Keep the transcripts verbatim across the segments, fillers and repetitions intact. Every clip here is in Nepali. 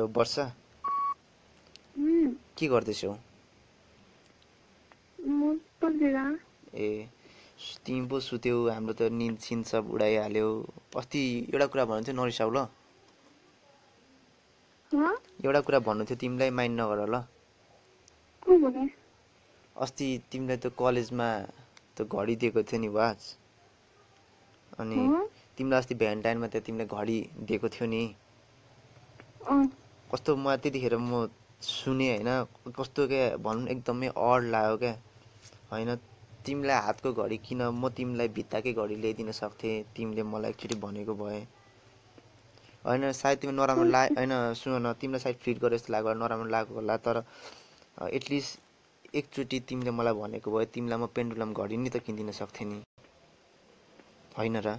वर्षा के गर्दैछौ? ए तिमी पो सुत्यौ, हाम्रो त निन्द सिन्द सब उडाइहाल्यो। अस्ति एउटा कुरा भन्नु थियो नरिसाउ ल। एउटा कुरा भन्नु थियो तिमीलाई, माइन्ड नगर ल। अस्ति तिमीलाई त कलेजमा त घडी दिएको थियो नि वाच, अनि तिमीलाई अस्ति भ्यालेन्टाइनमा त तिमीलाई घडी दिएको थियो नि। कस्तो म त्यतिखेर म सुने होइन, कस्तो क्या भनौँ एकदमै अड लाग्यो क्या होइन। तिमीलाई हातको घडी किन, म तिमीलाई भित्ताकै घडी ल्याइदिन सक्थेँ, तिमीले मलाई एकचोटि भनेको भए होइन। सायद तिमी नराम्रो ला होइन, सुन न, तिमीलाई सायद फिट गरे जस्तो लाग्यो, नराम्रो लागेको होला, तर एटलिस्ट एकचोटि तिमीले मलाई भनेको भए तिमीलाई म पेन्डुलम घडी नि त किनिदिन सक्थेँ नि, होइन र?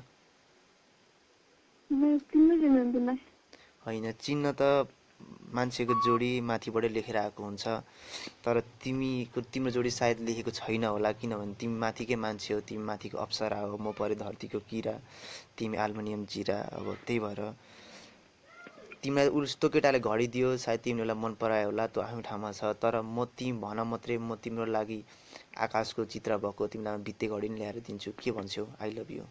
होइन, चिन्ह त मान्छेको जोडी माथिबाटै लेखेर आएको हुन्छ, तर तिमीको तिम्रो जोडी सायद लेखेको छैन होला, किनभने तिमी माथिकै मान्छे हो, तिमी माथिको अप्सरा हो, म परे धरतीको किरा, तिमी एल्युमिनियम जिरा। अब त्यही भएर तिमीलाई उस्तो केटाले घडी दियो, सायद तिमीलाई मन परायो होला, त्यो आफ्नो ठाउँमा छ, तर म तिमी भन मात्रै म तिम्रो लागि आकाशको चित्र भएको तिमीलाई भित्ते घडी नि ल्याएर दिन्छु। के भन्छौ? I love you.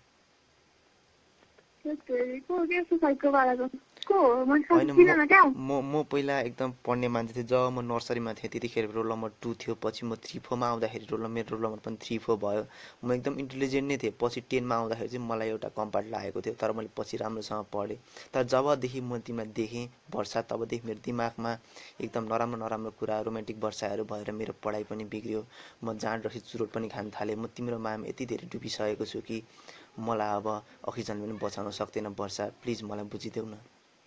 म म पहिला एकदम पढ्ने मान्छे थिएँ, जब म नर्सरीमा थिएँ त्यतिखेर रोल नम्बर टू थियो, पछि म थ्री फोरमा आउँदाखेरि रोल मेरो रोल नम्बर पनि थ्री फोर भयो। म एकदम इन्टेलिजेन्ट नै थिएँ। पछि टेनमा आउँदाखेरि चाहिँ मलाई एउटा कम्पार्ट लागेको थियो, तर मैले पछि राम्रोसँग पढेँ। तर जबदेखि म तिमीलाई देखेँ वर्षा, तबदेखि मेरो दिमागमा एकदम नराम्रो नराम्रो कुरा, रोमान्टिक वर्षाहरू भएर मेरो पढाइ पनि बिग्रियो, म जाँड रसी चुरोट पनि खान थालेँ। म तिम्रो मायामा यति धेरै डुबिसकेको छु कि मलाई अब अक्सिजन पनि बचाउन सक्दैन। वर्षा प्लिज मलाई बुझिदेऊ न।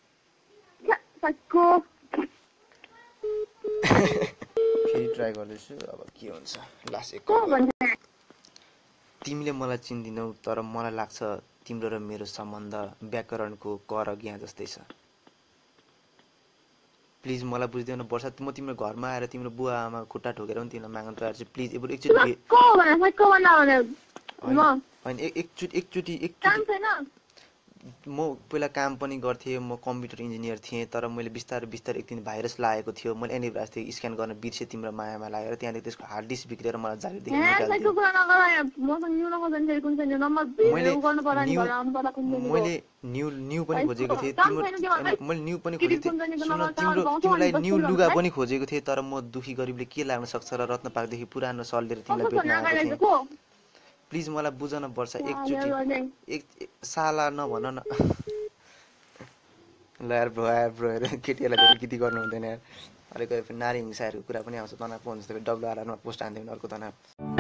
फेरि ट्राई गर्दैछु, अब के हुन्छ लास्ट एक कल। तिमीले मलाई चिन्दिनौ, तर मलाई लाग्छ तिम्रो र मेरो सम्बन्ध व्याकरणको क र ज्ञा जस्तै छ। प्लिज मलाई बुझिदेऊ न वर्षा। म तिम्रो घरमा आएर तिम्रो बुवा आमा खुट्टा ठोकेर पनि तिमीलाई माग्न तयार छु। प्लिज एकचोटि होइन, एकचोटि एकचोटि एकचोटि म पहिला काम पनि गर्थेँ, म कम्प्युटर इन्जिनियर थिएँ, तर मैले बिस्तारै बिस्तारै एक दिन भाइरस लागेको थियो, मैले एन्टिभाइरस थियो स्क्यान गर्न बिर्सेँ तिम्रो मायामा लागेर, त्यहाँदेखि त्यसको हार्ड डिस्क बिग्रेर मलाई जालीदेखि निकालिदियो। मैले न्यू न्यू पनि खोजेको थिएँ, तिम्रो मैले न्यू पनि खोजेको थिएँ। सुन, तिम्रो तिमीलाई न्यू लुगा पनि खोजेको थिएँ, तर म दुखी गरिबले के लाग्न सक्छ र रत्न पार्कदेखि पुरानो सल लिएर तिमीलाई भेट्न आएको थिएँ। प्लिज मलाई बुझ न वर्षा, एकचोटि एक साला नभन न। ल यार ब्रो, यार ब्रो हेर केटीहरूलाई धेरै गीति गर्नु हुँदैन यार। अलिकति नारी हिंसाहरूको कुरा पनि आउँछ, तनाव हुन्छ, डब्लुआरआरमा पोस्ट हान्थ्यो भने अर्को तनाव।